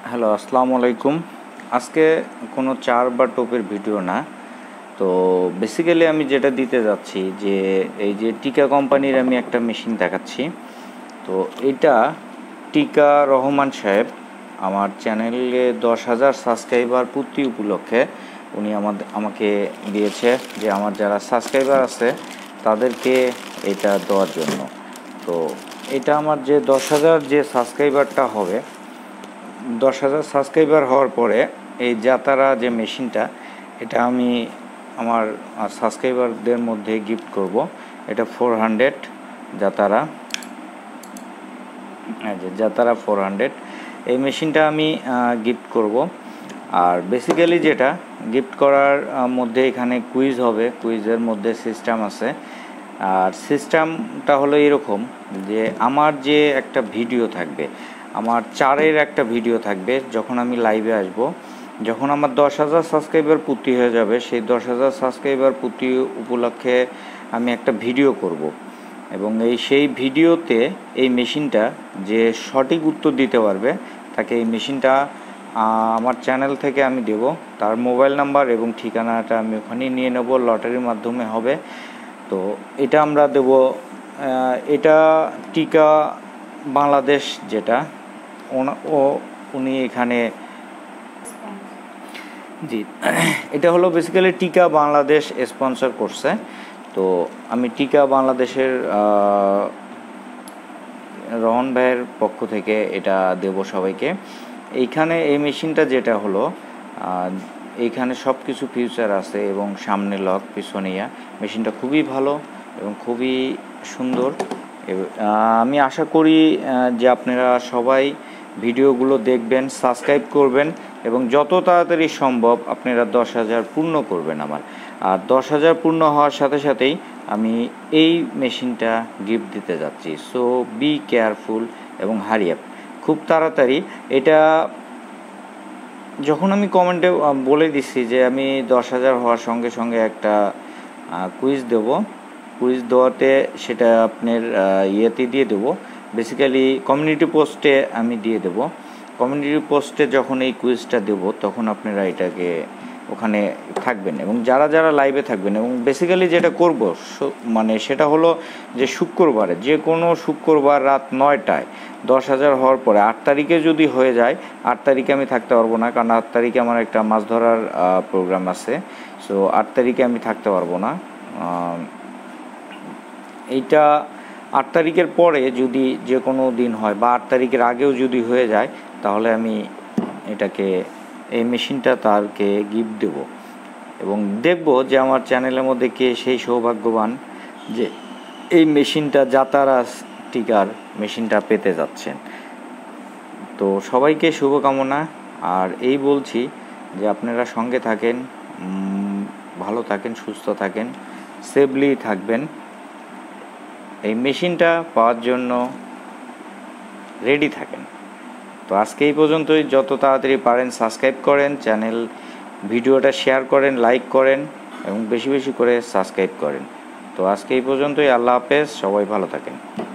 Hello, আসসালামু আলাইকুম। আজকে কোনো চার বা টোপের ভিডিও না। তো বেসিক্যালি আমি যেটা দিতে যাচ্ছি যে এই যে টিকা কোম্পানির আমি একটা মেশিন দেখাচ্ছি। তো এটা টিকা রহমান সাহেব আমার চ্যানেলে 10,000 সাবস্ক্রাইবার পূর্তি উপলক্ষে উনি আমাকে দিয়েছে যে আমার যারা সাবস্ক্রাইবার আছে তাদেরকে এটা দেওয়ার জন্য। তো এটা আমার যে 10,000 যে সাবস্ক্রাইবারটা হবে, 10,000 সাবস্ক্রাইবার হওয়ার পরে এই জাতারা যে মেশিনটা এটা আমি আমার সাবস্ক্রাইবারদের মধ্যে গিফট করব। এটা 400 জাতারা, জাতারা 400 এই মেশিনটা আমি গিফট করব। আর বেসিক্যালি যেটা গিফট করার মধ্যে এখানে কুইজ হবে, কুইজের মধ্যে সিস্টেম আছে। আর সিস্টেমটা হলো এরকম যে আমার যে একটা ভিডিও থাকবে, আমার চারের একটা ভিডিও থাকবে যখন আমি লাইভে আসব, যখন আমার 10,000 সাবস্ক্রাইবার পূর্তি হয়ে যাবে, সেই 10,000 সাবস্ক্রাইবার পূর্তি উপলক্ষে আমি একটা ভিডিও করব। এবং সেই ভিডিওতে এই মেশিনটা যে সঠিক উত্তর দিতে পারবে তাকে এই মেশিনটা আমার চ্যানেল থেকে আমি দেব। তার মোবাইল নাম্বার এবং ঠিকানাটা আমি ওখানেই নিয়ে নেব, লটারির মাধ্যমে হবে। তো এটা আমরা দেব। এটা টিকা বাংলাদেশ যেটা উনি এখানে জি এটা হলো বেসিক্যালি টিকা বাংলাদেশ স্পন্সর করছে। তো আমি টিকা বাংলাদেশের রহন ভাইয়ের পক্ষ থেকে এটা দেব সবাইকে। এইখানে এই মেশিনটা যেটা হলো এইখানে সব কিছু ফিউচার আছে এবং সামনে লক, পিছনে মেশিনটা খুবই ভালো এবং খুবই সুন্দর। আমি আশা করি যে আপনারা সবাই ভিডিওগুলো দেখবেন, সাবস্ক্রাইব করবেন এবং যত তাড়াতাড়ি সম্ভব আপনারা 10,000 পূর্ণ করবেন আমার। আর 10,000 পূর্ণ হওয়ার সাথে সাথেই আমি এই মেশিনটা গিফট দিতে যাচ্ছি। সো বি কেয়ারফুল এবং হারি আপ খুব তাড়াতাড়ি। এটা যখন আমি কমেন্টে বলে দিচ্ছি যে আমি 10,000 হওয়ার সঙ্গে সঙ্গে একটা কুইজ দেব, কুইজ দেওয়াতে সেটা আপনার ইয়েতে দিয়ে দেবো, বেসিক্যালি কমিউনিটি পোস্টে আমি দিয়ে দেব। কমিউনিটি পোস্টে যখন এই কুইজটা দেব তখন আপনারা এটাকে ওখানে থাকবেন এবং যারা যারা লাইভে থাকবেন। এবং বেসিক্যালি যেটা করব মানে সেটা হলো যে শুক্রবারে, যে কোনো শুক্রবার রাত 9টায় 10,000 হওয়ার পরে 8 তারিখে যদি হয়ে যায়, 8 তারিখে আমি থাকতে পারবো না, কারণ 8 তারিখে আমার একটা মাছ ধরার প্রোগ্রাম আছে। সো 8 তারিখে আমি থাকতে পারবো না। এইটা 8 তারিখের পরে যদি যে কোনো দিন হয় বা 8 তারিখের আগেও যদি হয়ে যায় তাহলে আমি এটাকে এই মেশিনটা তারকে গিফট দেব এবং দেখব যে আমার চ্যানেলের মধ্যে কে সেই সৌভাগ্যবান যে এই মেশিনটা জাতারা টিকার মেশিনটা পেতে যাচ্ছেন। তো সবাইকে শুভকামনা। আর এই বলছি যে আপনারা সঙ্গে থাকেন, ভালো থাকেন, সুস্থ থাকেন, সেফলি থাকবেন। এই মেশিনটা পাওয়ার জন্য রেডি থাকেন। তো আজকে এই পর্যন্তই। যত তাড়াতাড়ি পারেন সাবস্ক্রাইব করেন, চ্যানেল ভিডিওটা শেয়ার করেন, লাইক করেন এবং বেশি বেশি করে সাবস্ক্রাইব করেন। তো আজকে এই পর্যন্তই। আল্লাহ হাফেজ, সবাই ভালো থাকেন।